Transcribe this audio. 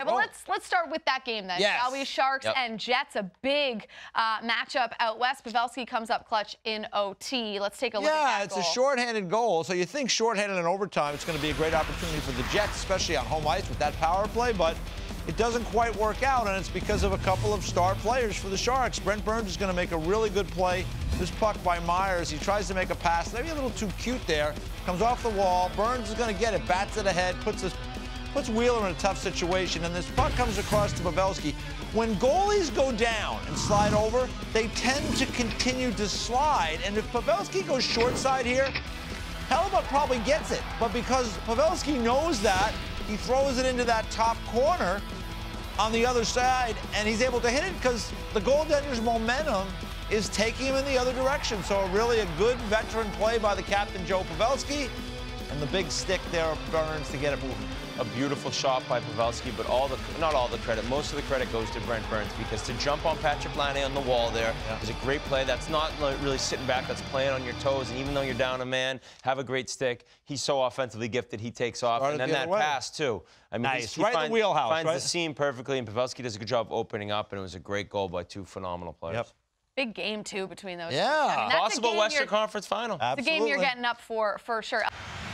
but let's start with that game then. Yes. Shall we? Sharks and Jets, a big matchup out west. Pavelski comes up clutch in OT. Let's take a look at that Yeah, it's goal. a shorthanded goal, so you think shorthanded in overtime, it's going to be a great opportunity for the Jets, especially on home ice with that power play, but it doesn't quite work out, and it's because of a couple of star players for the Sharks. Brent Burns is going to make a really good play. This puck by Myers, he tries to make a pass, maybe a little too cute there, comes off the wall. Burns is going to get it, bats it ahead, puts Wheeler in a tough situation, and this puck comes across to Pavelski. When goalies go down and slide over, they tend to continue to slide, and if Pavelski goes short side here, Hellebuck probably gets it, but because Pavelski knows that, he throws it into that top corner on the other side, and he's able to hit it because the goaltender's momentum is taking him in the other direction. So really a good veteran play by the captain, Joe Pavelski, and the big stick there of Burns to get it moving. A beautiful shot by Pavelski, but not all the credit, most of the credit goes to Brent Burns, because to jump on Patrick Laine on the wall there is a great play. That's not really sitting back, that's playing on your toes, and even though you're down a man, have a great stick. He's so offensively gifted, he takes off, and then that pass too. I mean, nice. he Right in the wheelhouse, finds right? the seam perfectly, and Pavelski does a good job opening up, and it was a great goal by two phenomenal players. Yep. Big game, too, between those two. Yeah. I mean, that's Possible Western Conference final. The game you're getting up for sure.